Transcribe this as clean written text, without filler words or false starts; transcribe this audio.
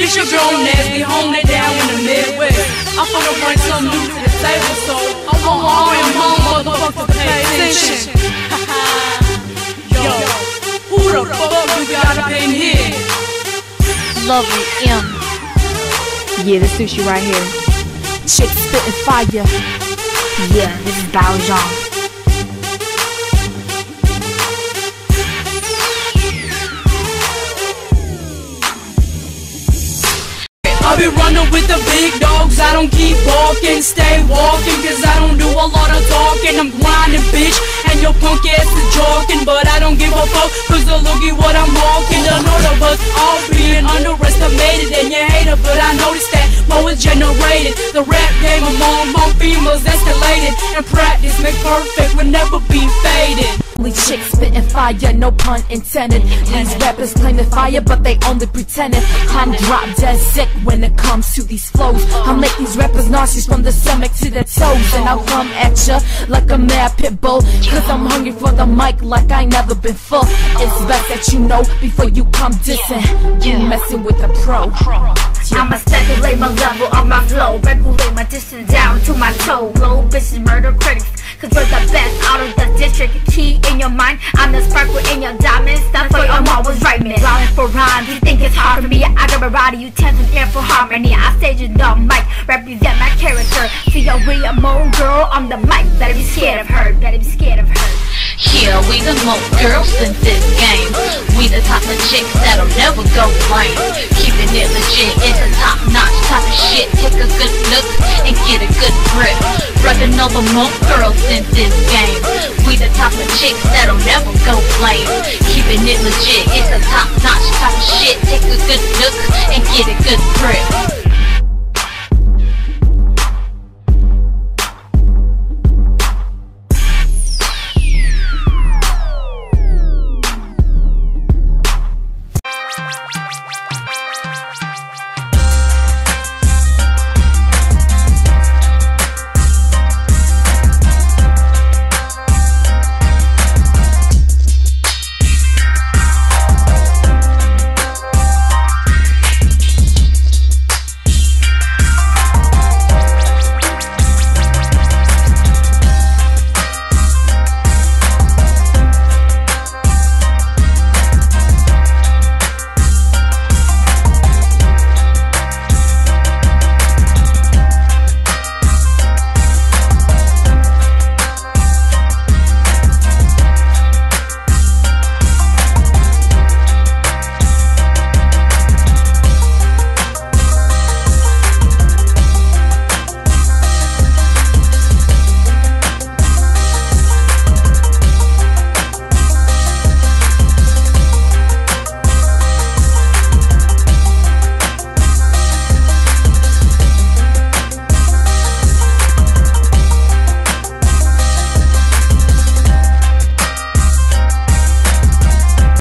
This your girl Nasty, home it down in the Midwest. I'm finna bring something new to the table, so I want all them Hmong motherfuckers to pay attention. Yo, who the fuck you got up in here? Lovely M. Yeah, this sushi right here. Chick spitting fire. Yeah, this is Bao Zhang. I be running with the big dogs, I don't keep walking, stay walking, cause I don't do a lot of talking. I'm grinding, bitch, and your punk ass is joking, but I don't give a fuck, cause look at what I'm walking. The note of us all being underestimated, and you hate it, but I noticed that more is generated. The rap game among females escalated, and practice make perfect will never be faded. We chicks spitting fire, no pun intended. These rappers claiming fire, but they only pretending. I'm drop dead sick when it comes to these flows. I'll make these rappers nauseous from the stomach to their toes. And I'll come at ya like a mad pit bull, cause I'm hungry for the mic like I never been full. It's best that you know before you come dissing. You messing with a pro. I'ma speculate my level on my flow, regulate my distance down to my toe. Low bitches murder critics, cause we're the best out of the district. Key in your mind, I'm the sparkle in your diamonds. That's why I'm always rhyming. Rhyming for rhymes, you think it's hard for me? I got a body, you tend to air for harmony. I stage in the mic, represent my character. See a real Hmong girl on the mic, better be scared of her, better be scared of her. Yeah, we the most girls in this game. We the type of chicks that'll never go lame. Keeping it legit, it's a top-notch type of shit. Take a good look and get a good grip. Reppin' all the most girls in this game. We the type of chicks that'll never go lame. Keeping it legit, it's a top